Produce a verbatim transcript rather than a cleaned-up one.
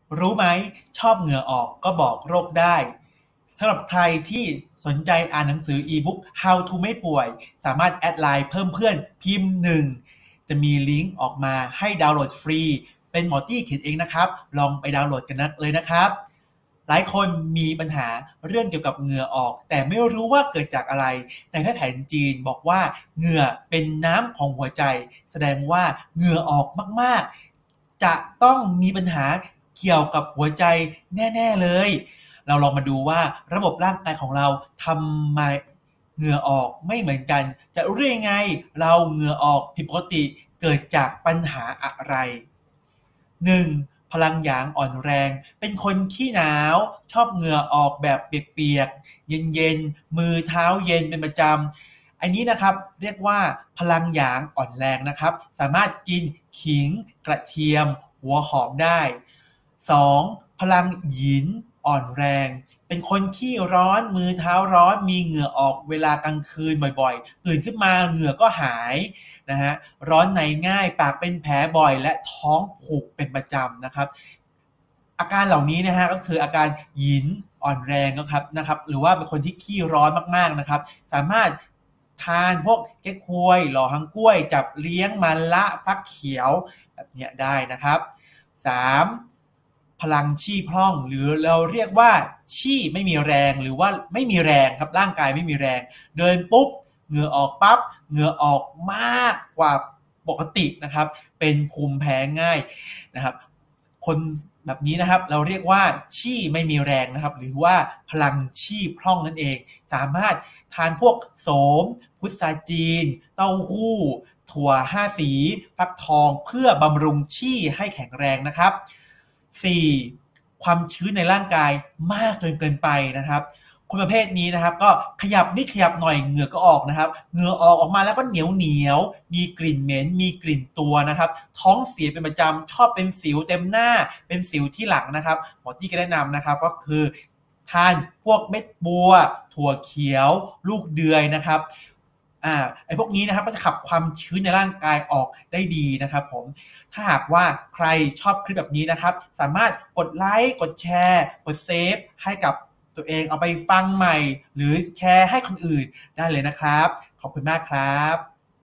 รู้ไหมชอบเหงื่อออกก็บอกโรคได้สำหรับใครที่สนใจอ่านหนังสืออีบุ๊ก How to ไม่ป่วยสามารถแอดไลน์เพิ่มเพื่อนพิมพ์หนึ่งจะมีลิงก์ออกมาให้ดาวน์โหลดฟรีเป็นหมอตี้เขียนเองนะครับลองไปดาวน์โหลดกันนะเลยนะครับหลายคนมีปัญหาเรื่องเกี่ยวกับเหงื่อออกแต่ไม่รู้ว่าเกิดจากอะไรในแพทย์แผนจีนบอกว่าเหงื่อเป็นน้ำของหัวใจแสดงว่าเหงื่อออกมากๆจะต้องมีปัญหาเกี่ยวกับหัวใจแน่ๆเลยเราลองมาดูว่าระบบร่างกายของเราทำไมเหงื่อออกไม่เหมือนกันจะรู้ได้ยังไงเราเหงื่อออกผิดปกติเกิดจากปัญหาอะไร หนึ่ง. พลังหยางอ่อนแรงเป็นคนขี้หนาวชอบเหงื่อออกแบบเปียกๆเย็นๆมือเท้าเย็นเป็นประจำอันนี้นะครับเรียกว่าพลังหยางอ่อนแรงนะครับสามารถกินขิงกระเทียมหัวหอมได้ สอง. พลังหยินอ่อนแรงเป็นคนขี้ร้อนมือเท้าร้อนมีเหงื่อออกเวลากลางคืนบ่อยๆตื่นขึ้นมาเหงื่อก็หายนะฮะร้อนในง่ายปากเป็นแผลบ่อยและท้องผูกเป็นประจำนะครับอาการเหล่านี้นะฮะก็คืออาการหยินอ่อนแรงนะครับนะครับหรือว่าเป็นคนที่ขี้ร้อนมากๆนะครับสามารถทานพวกเก๊กฮวยหล่อฮังกล้วยจับเลี้ยงมันละฟักเขียวแบบนี้ได้นะครับ สาม. พลังชี่พร่องหรือเราเรียกว่าชี่ไม่มีแรงหรือว่าไม่มีแรงครับร่างกายไม่มีแรงเดินปุ๊บเหงื่อออกปั๊บเหงื่อออกมากกว่าปกตินะครับเป็นภูมิแพ้ง่ายนะครับคนแบบนี้นะครับเราเรียกว่าชี่ไม่มีแรงนะครับหรือว่าพลังชี่พร่องนั่นเองสามารถทานพวกโสมพุทราจีนเต้าหู้ถั่วห้าสีฟักทองเพื่อบำรุงชี่ให้แข็งแรงนะครับ สี่. ความชื้นในร่างกายมากจนเกินไปนะครับคนประเภทนี้นะครับก็ขยับนิดขยับหน่อยเหงื่อก็ออกนะครับเหงื่อออกออกมาแล้วก็เหนียวเหนียวมีกลิ่นเหม็นมีกลิ่นตัวนะครับท้องเสียเป็นประจำชอบเป็นสิวเต็มหน้าเป็นสิวที่หลังนะครับหมอที่ก็แนะนำนะครับก็คือทานพวกเม็ดบัวถั่วเขียวลูกเดือยนะครับอ่าไอ้พวกนี้นะครับก็จะขับความชื้นในร่างกายออกได้ดีนะครับผมถ้าหากว่าใครชอบคลิปแบบนี้นะครับสามารถกดไลค์กดแชร์กดเซฟให้กับตัวเองเอาไปฟังใหม่หรือแชร์ให้คนอื่นได้เลยนะครับขอบคุณมากครับ